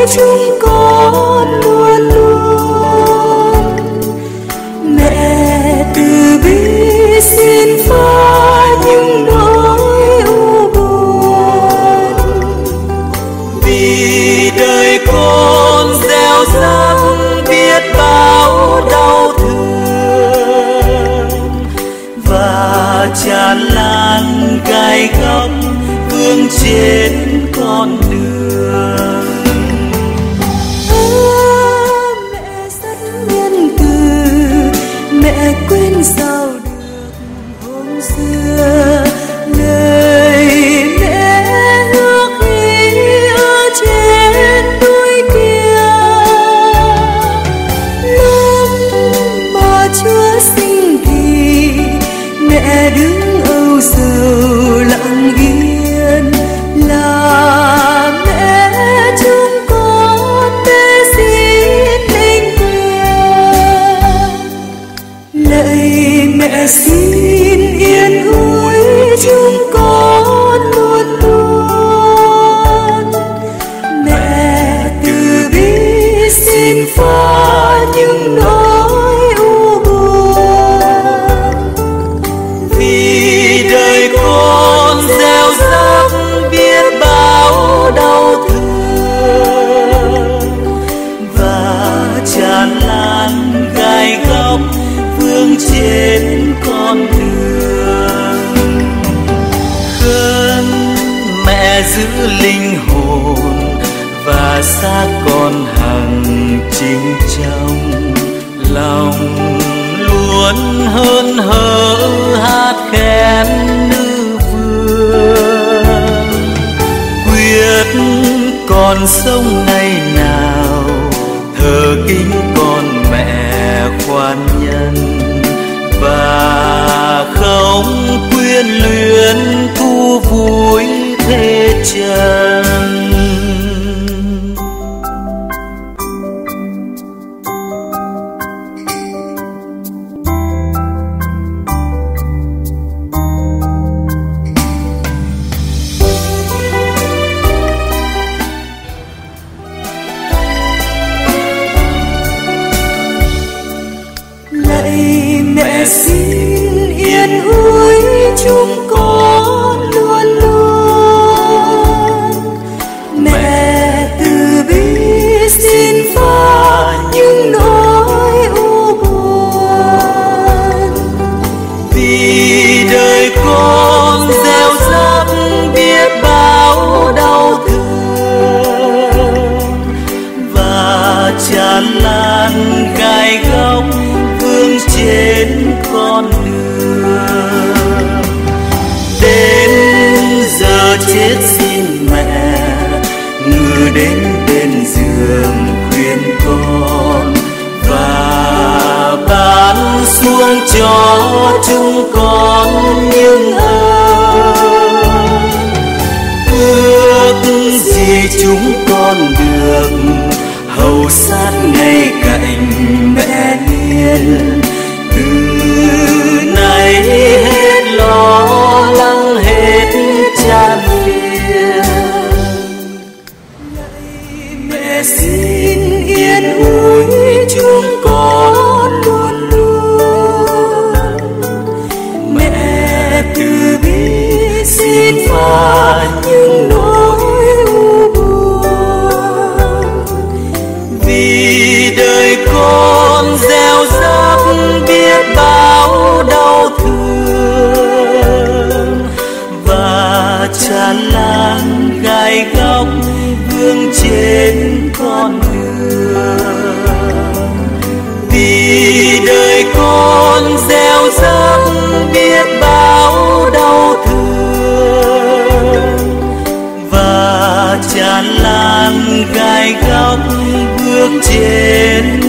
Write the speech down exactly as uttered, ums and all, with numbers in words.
chúng con luôn luôn. Mẹ từ bi xin phá những nỗi u buồn, vì đời con gieo rắc biết bao đau thương và tràn lan gai góc vương trên con đường. Mẹ rất nhân từ, mẹ quên sao được hôm xưa lời mẹ ước ghi ở trên núi kia. Lúc mà Chúa sinh thì mẹ đứng âu sầu lặng yên, là mẹ chúng con bé xin linh quyền. Lạy mẹ xin yên ủi chúng con luôn luôn. Mẹ từ bi xin phá những nỗi u buồn, vì đời con gieo rắc biết bao đau thương và tràn lan gai góc vương trên con đường. Khấn mẹ giữ linh hồn và xác con hằng chính trong lòng, luôn hơn hở hát khen nữ vương. Quyết con sống ngày nào thờ kính con mẹ khoan nhân, và không quyến luyến thu vui thế trần. Mẹ xin yên ủi chúng con luôn luôn. Mẹ từ bi xin phá những nỗi u buồn, vì đời con gieo rắc biết bao đau thương và tràn lan gai góc vương trên con đường. Đến giờ chết xin mẹ ngự đến bên giường khuyên con, và ban xuống cho chúng con những ơn. Ước gì chúng con được hầu sát ngay cạnh mẹ hiền, từ nay hết lo lắng hết chán phiền. Lạy mẹ xin yên ủi chúng con luôn luôn. Mẹ từ bi xin phá những nỗi u buồn, vì đời con gieo rắc biết bao đau thương và tràn lan gai góc vương trên con đường. Vì đời con gieo rắc biết bao đau thương và tràn lan gai góc bước trên